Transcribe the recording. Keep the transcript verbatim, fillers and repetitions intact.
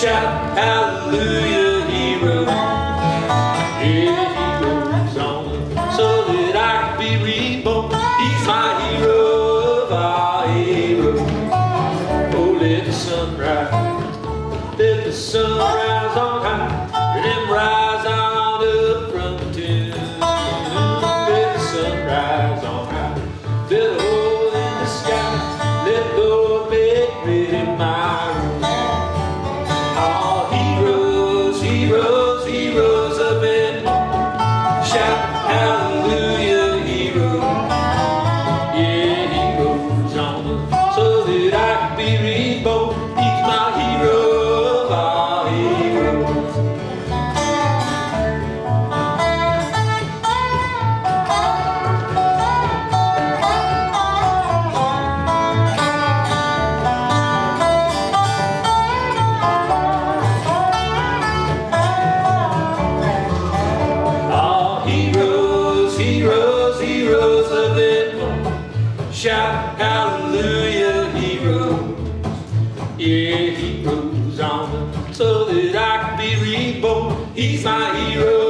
shout hallelujah, hero. Yeah, he goes on so that I can be reborn. He's my hero of our heroes. Oh, let the sun rise, let the sun rise on high, let him rise on up from the tomb. Let the sun rise on high, fill a hole in the sky, let the Lord make ready my room. All heroes, heroes, heroes of it, shout hallelujah, hero. Yeah, he goes on so that I can be reborn. He's my hero of all heroes. All heroes, heroes, heroes of it, shout hallelujah, heroes. Yeah, he goes on so that I can be reborn. He's my hero.